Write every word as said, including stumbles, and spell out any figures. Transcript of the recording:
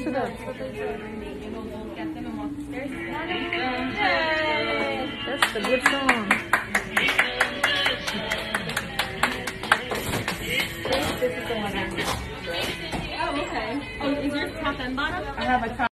to them. We'll get them and walk upstairs. Yay! That's a good song. This is the one I'm. Oh, okay. Oh, is yours top and bottom? I have a top.